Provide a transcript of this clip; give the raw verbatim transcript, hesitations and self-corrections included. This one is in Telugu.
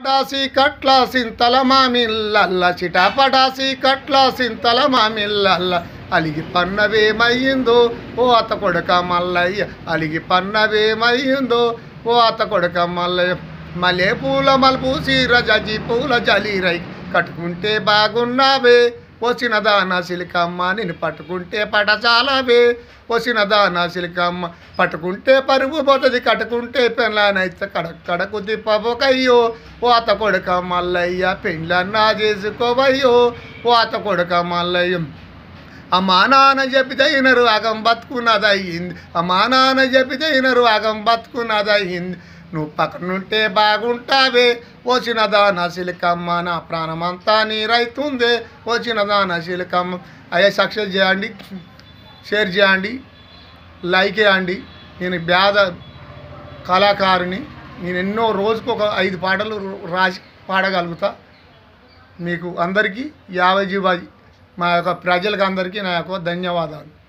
పటాసి కట్ల సింతల మామిల్లల్ల చిటాపటాసి కట్ల సింతల మామిల్లల్ల అలిగి పన్నవేమయ్యిందో ఓ అత కొడుక మల్లయ్య అలిగి పన్నవేమయ్యిందో ఓ అత కొడుక మల్లయ్య మలే పూల మలుపు సీర జజి పూల జలీరై కట్టుకుంటే బాగున్నావే వచ్చిన దాన సిలికమ్మ నేను పట్టుకుంటే పటచాలవే వచ్చిన దాన సిలికమ్మ పట్టుకుంటే పరుగు పోతుంది కట్టుకుంటే పెళ్ళనైతే కడక్కడకు తిప్పబోకయ్యో ఓ అత కొడుక మల్లయ్య పెళ్ళన్నా చేసుకోవయ్యో ఓ అత కొడుక మల్లయ్య అమ్మా నాన్న చెప్పితే ఇనరు అగం బతుకున్నదయ్యింది అమ్మా నాన్న చెప్పితే ఇనరు అగం బతుకున్నదయ్యింది నువ్వు పక్కనుంటే బాగుంటావే వచ్చిన దాన సిలికమ్మ నా ప్రాణమంతా నీరైతుందే వచ్చిన దాన సిలికమ్మ అయ్యే సక్సెస్ చేయండి, షేర్ చేయండి, లైక్ చేయండి. నేను పేద కళాకారుని, నేను ఎన్నో రోజుకు ఒక ఐదు పాటలు రాసి పాడగలుగుతా. మీకు అందరికీ యాభై జీవాజీ మా యొక్క ప్రజలకు అందరికీ నా యొక్క ధన్యవాదాలు.